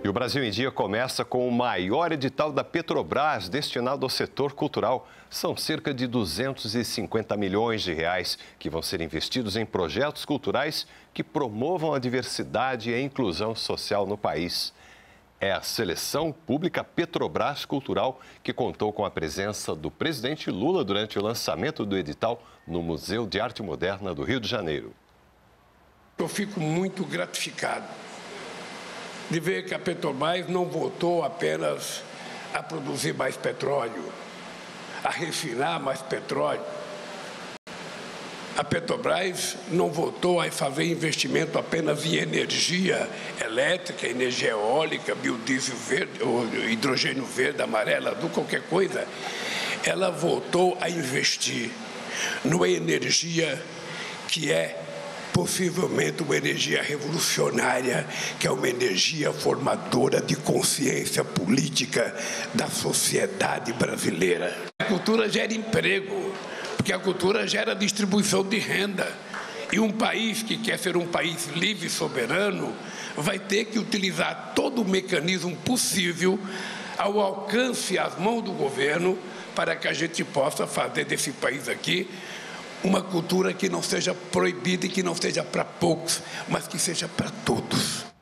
E o Brasil em Dia começa com o maior edital da Petrobras destinado ao setor cultural. São cerca de 250 milhões de reais que vão ser investidos em projetos culturais que promovam a diversidade e a inclusão social no país. É a Seleção Pública Petrobras Cultural que contou com a presença do presidente Lula durante o lançamento do edital no Museu de Arte Moderna do Rio de Janeiro. Eu fico muito gratificado de ver que a Petrobras não voltou apenas a produzir mais petróleo, a refinar mais petróleo. A Petrobras não voltou a fazer investimento apenas em energia elétrica, energia eólica, biodiesel verde, ou hidrogênio verde, amarelo, azul, qualquer coisa. Ela voltou a investir numa energia que é possivelmente uma energia revolucionária, que é uma energia formadora de consciência política da sociedade brasileira. A cultura gera emprego, porque a cultura gera distribuição de renda. E um país que quer ser um país livre e soberano vai ter que utilizar todo o mecanismo possível ao alcance, às mãos do governo, para que a gente possa fazer desse país aqui uma cultura que não seja proibida e que não seja para poucos, mas que seja para todos.